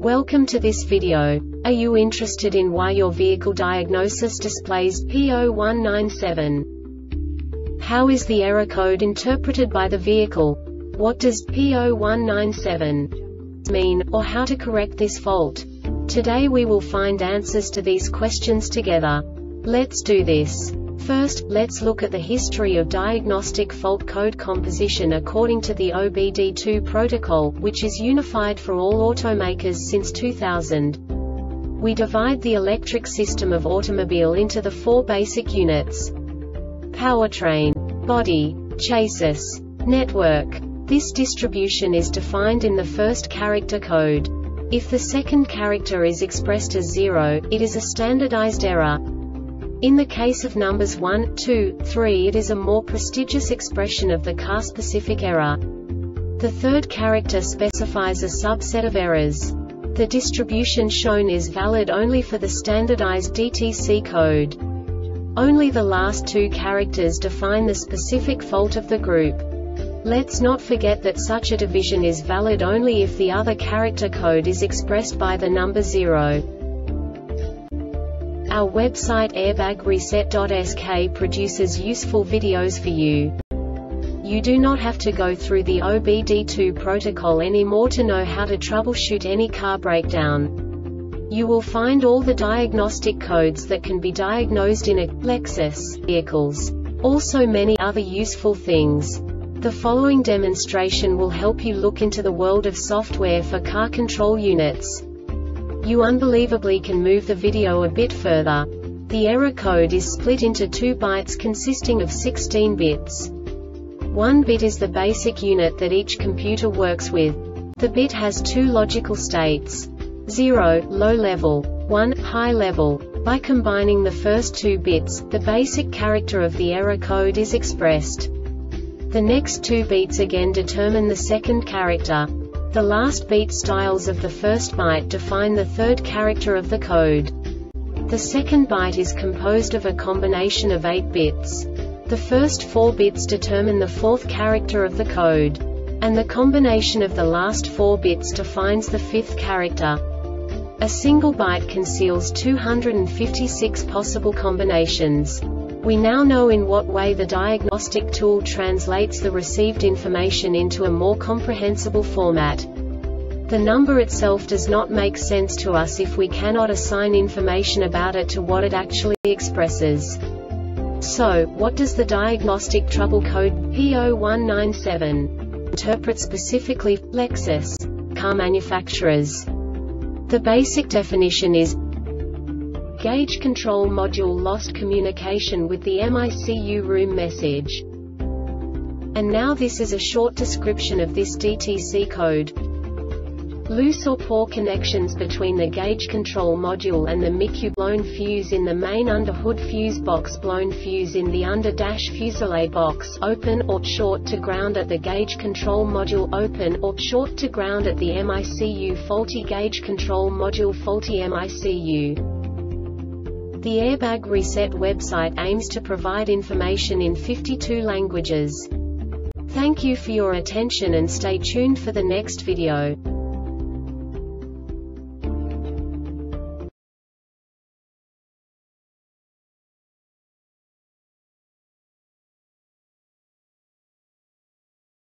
Welcome to this video. Are you interested in why your vehicle diagnosis displays P0197? How is the error code interpreted by the vehicle? What does P0197 mean, or how to correct this fault? Today we will find answers to these questions together. Let's do this. First, let's look at the history of diagnostic fault code composition according to the OBD2 protocol, which is unified for all automakers since 2000. We divide the electric system of automobile into the four basic units: powertrain, body, chassis, network. This distribution is defined in the first character code. If the second character is expressed as 0, it is a standardized error. In the case of numbers 1, 2, 3, it is a more prestigious expression of the car-specific error. The third character specifies a subset of errors. The distribution shown is valid only for the standardized DTC code. Only the last two characters define the specific fault of the group. Let's not forget that such a division is valid only if the other character code is expressed by the number 0. Our website airbagreset.sk produces useful videos for you. You do not have to go through the OBD2 protocol anymore to know how to troubleshoot any car breakdown. You will find all the diagnostic codes that can be diagnosed in a Lexus vehicles. Also many other useful things. The following demonstration will help you look into the world of software for car control units. You unbelievably can move the video a bit further. The error code is split into 2 bytes consisting of 16 bits. 1 bit is the basic unit that each computer works with. The bit has 2 logical states: 0, low level, 1, high level. By combining the first 2 bits, the basic character of the error code is expressed. The next 2 beats again determine the second character. The last beat styles of the first byte define the third character of the code. The second byte is composed of a combination of 8 bits. The first 4 bits determine the fourth character of the code. And the combination of the last 4 bits defines the fifth character. A single byte conceals 256 possible combinations. We now know in what way the diagnostic tool translates the received information into a more comprehensible format. The number itself does not make sense to us if we cannot assign information about it to what it actually expresses. So, what does the diagnostic trouble code P0197 interpret specifically for Lexus car manufacturers? The basic definition is: Gauge control module lost communication with the MICU room message. And now this is a short description of this DTC code. Loose or poor connections between the gauge control module and the MICU. Blown fuse in the main under-hood fuse box. Blown fuse in the under-dash fuselage box. Open or short to ground at the gauge control module. Open or short to ground at the MICU. Faulty gauge control module. Faulty MICU. The Airbag Reset website aims to provide information in 52 languages. Thank you for your attention and stay tuned for the next video.